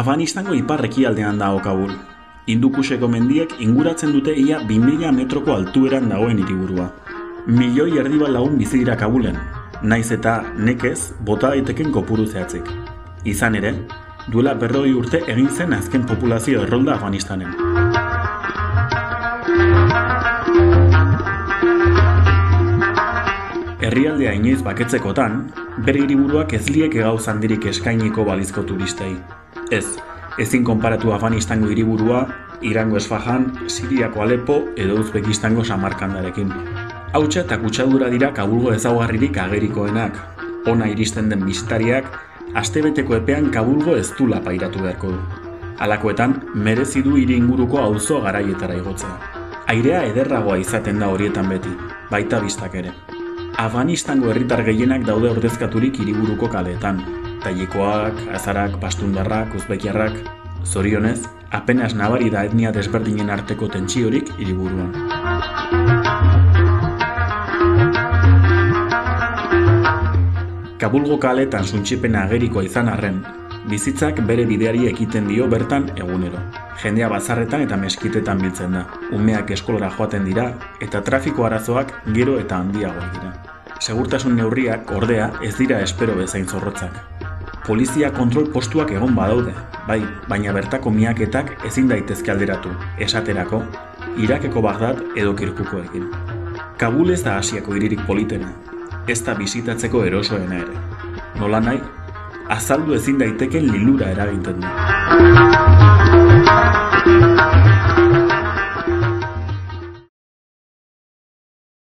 Afganistango ipar-ekialdean dago Kabul. Hindukuseko mendiek inguratzen dute ia 2000 metroko altueran dagoen hiriburua. 1,5 milioi lagun bizi dira Kabulen, naiz eta nekez bota daiteken kopuru zehatzik. Izan ere, duela 40 urte egin zen azken populazio errolda Afganistanen. Herrialdea inoiz baketzekotan, bere hiriburuak ez lieke gauz handirik eskainiko balizko turistei. Ezin konparatu Afganistango hiriburua, Irango Esfahan, Siriako Alepo edo Uzbekistango Samarkandarekin. Hautsa eta kutsadura dira Kabulgo ezaugarririk agerikoenak. Ona iristen den bisitariak, astebeteko epean Kabulgo ez du pairatu beharko du. Halakoetan, merezi du hiri inguruko auzo garaietara igotzea. Airea ederragoa izaten da horietan beti, baita bistak ere. Afganistango herritar gehienak daude ordezkaturik hiriburuko kaleetan. Tayikoak, azarak, pastundarrak, uzbekiarrak. Zorionez, apenas nabari da etnia desberdinen arteko tentsiorik hiriburuan. Kabulgo kaleetan suntsipena agerikoa izan arren, bizitzak bere bideari ekiten dio bertan egunero. Jendea bazarretan eta meskitetan biltzen da. Umeak eskolara joaten dira eta trafiko arazoak gero eta handiagoak dira. Segurtasun neurriak, ordea, ez dira espero bezain zorrotzak. Polizia kontrol postuak egon badaude, bai, baina bertako miaketak ezin daitezke alderatu, esaterako, Irakeko Bagdad edo Kirkukoekin. Kabul ez da Asiako hiririk politena, ez da bisitatzeko erosoena ere. Nola nahi, azaldu ezin daiteken lilura eraginten du.